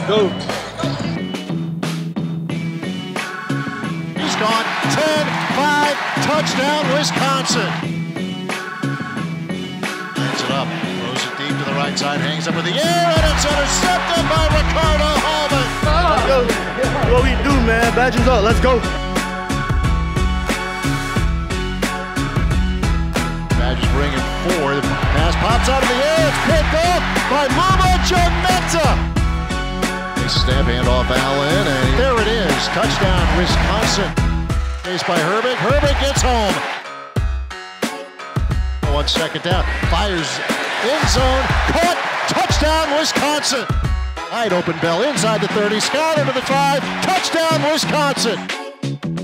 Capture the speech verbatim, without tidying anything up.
Go. He's gone. ten five. Touchdown, Wisconsin. Hands it up. Throws it deep to the right side. Hangs up in the air, and it's intercepted by Ricardo Hallman. Yo, what we do, man? Badges up. Let's go. Badgers bring it four. The pass pops out of the air. It's picked up by Mama Janetta. Snap handoff Allen, and there it is. Touchdown, Wisconsin. Chased by Herbig. Herbig gets home. One second down. Fires end zone. Caught. Touchdown, Wisconsin. Wide open bell inside the thirty. Scott into the five. Touchdown, Wisconsin.